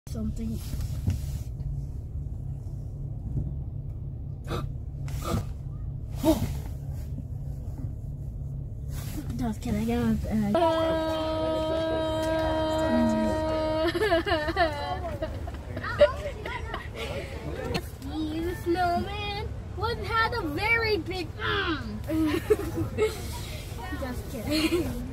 Something. Just kidding. The snowman had a very big. Just kidding.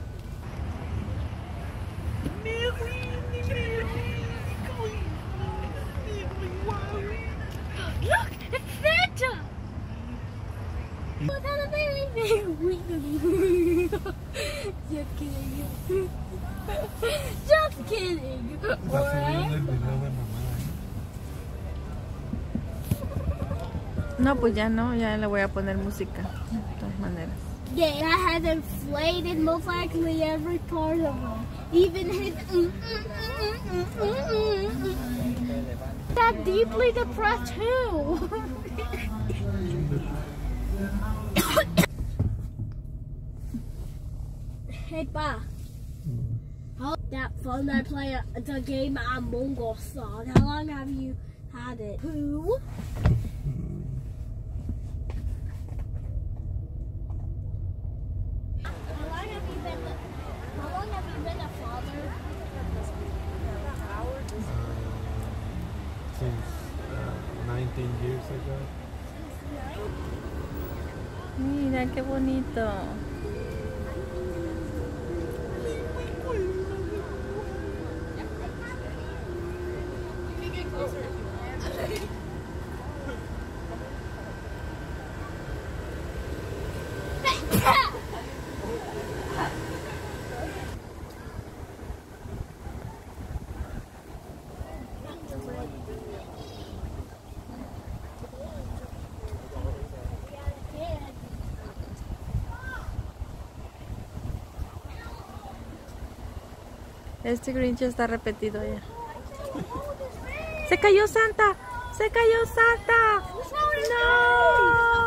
Look, it's Santa! It had a very big wing. Just kidding. Just kidding. No, pues ya no, ya le voy a poner música, de todas maneras. Yeah, I had inflated most likely every part of it. Even his that deeply depressed too. Hey, Pa. That phone I play the game Among Us on. How long have you had it? Who? Since 19 years ago. Mira qué bonito. Este Grinch está repetido ya. ¡Se cayó Santa! ¡Se cayó Santa! ¡No!